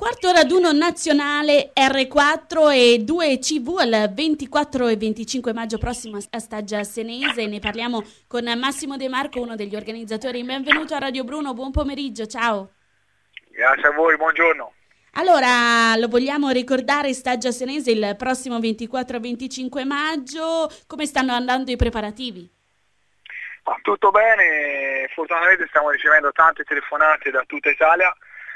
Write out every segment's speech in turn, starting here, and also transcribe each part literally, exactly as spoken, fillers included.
Quarto raduno nazionale erre quattro e due ci vu il ventiquattro e venticinque maggio prossimo a Staggia Senese. Ne parliamo con Massimo De Marco, uno degli organizzatori. Benvenuto a Radio Bruno, buon pomeriggio, ciao. Grazie a voi, buongiorno. Allora, lo vogliamo ricordare, Staggia Senese il prossimo ventiquattro e venticinque maggio. Come stanno andando i preparativi? Ah, tutto bene, fortunatamente stiamo ricevendo tante telefonate da tutta Italia.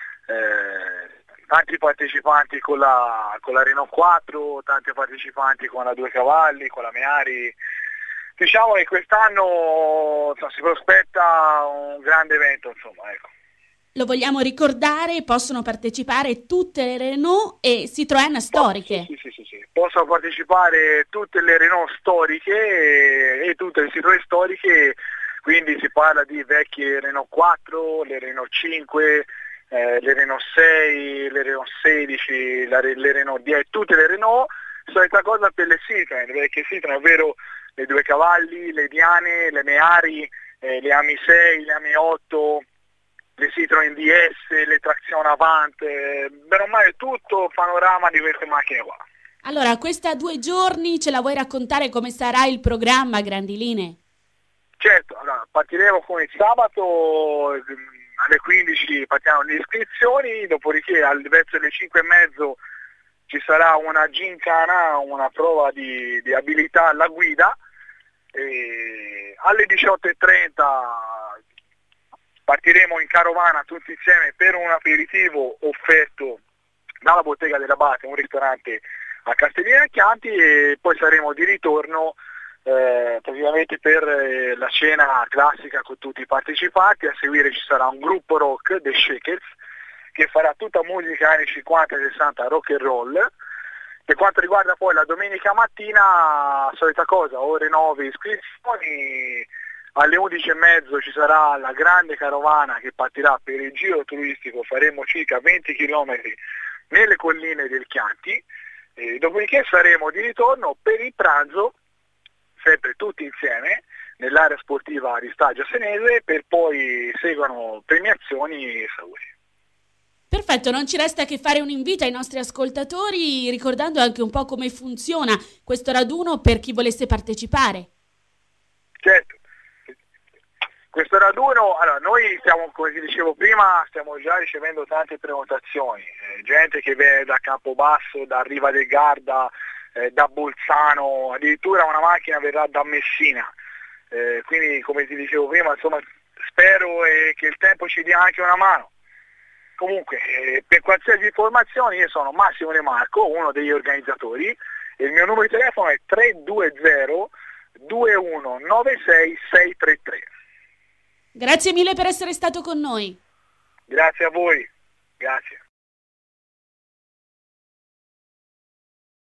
Eh, tanti partecipanti con la, con la Renault quattro, tanti partecipanti con la Due Cavalli, con la Meari. Diciamo che quest'anno insomma, si prospetta un grande evento, insomma, ecco. Lo vogliamo ricordare, possono partecipare tutte le Renault e Citroën storiche. Sì, sì, sì, sì. Possono partecipare tutte le Renault storiche e, e tutte le Citroën storiche, quindi si parla di vecchie Renault quattro, le Renault cinque, Eh, le Renault sei, le Renault sedici, la, le Renault dieci, tutte le Renault. Solita cosa per le Citroën, perché Citroën, ovvero le Due Cavalli, le Diane, le Meari, eh, le Ami sei, le Ami otto, le Citroën D S, le trazione Avant, eh, bene o male tutto il panorama di queste macchine qua. Allora, questa due giorni ce la vuoi raccontare come sarà il programma a grandi linee? Certo, allora, partiremo con il sabato. Alle quindici partiamo le iscrizioni, dopodiché verso le cinque e mezzo ci sarà una gincana, una prova di, di abilità alla guida, e alle diciotto e trenta partiremo in carovana tutti insieme per un aperitivo offerto dalla Bottega dell'Abate, un ristorante a Castellina Chianti, e poi saremo di ritorno Eh, praticamente per eh, la cena classica con tutti i partecipanti. A seguire ci sarà un gruppo rock, The Shakers, che farà tutta musica anni cinquanta e sessanta, rock and roll. Per quanto riguarda poi la domenica mattina, solita cosa, ore nove iscrizioni, alle undici e mezzo ci sarà la grande carovana che partirà per il giro turistico, faremo circa venti chilometri nelle colline del Chianti, e dopodiché saremo di ritorno per il pranzo, sempre tutti insieme nell'area sportiva di Staggia Senese, per poi seguono premiazioni e saluti. Perfetto, non ci resta che fare un invito ai nostri ascoltatori, ricordando anche un po' come funziona questo raduno per chi volesse partecipare. Certo, questo raduno, allora noi stiamo, come ti dicevo prima, stiamo già ricevendo tante prenotazioni, eh, gente che viene da Campobasso, da Riva del Garda, Eh, da Bolzano, addirittura una macchina verrà da Messina, eh, quindi come ti dicevo prima, insomma, spero eh, che il tempo ci dia anche una mano. Comunque, eh, per qualsiasi informazione io sono Massimo De Marco, uno degli organizzatori, e il mio numero di telefono è tre due zero due uno nove sei sei tre tre. Grazie mille per essere stato con noi. Grazie a voi, grazie.